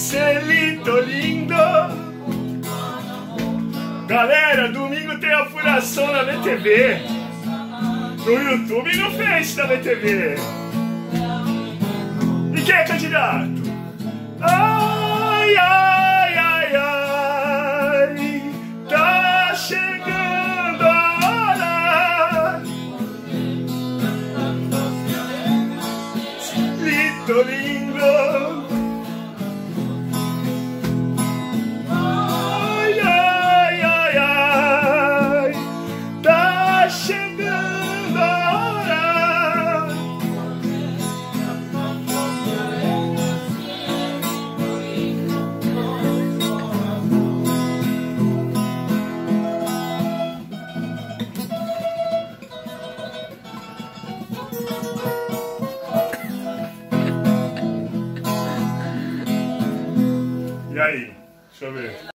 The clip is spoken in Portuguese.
Celito lindo. Galera, domingo tem apuração na BTV. No YouTube e no Face da BTV. E quem é candidato? Ai, ai, ai, ai. Tá chegando a hora. Celito lindo. Chegando a hora. E aí? Deixa eu ver.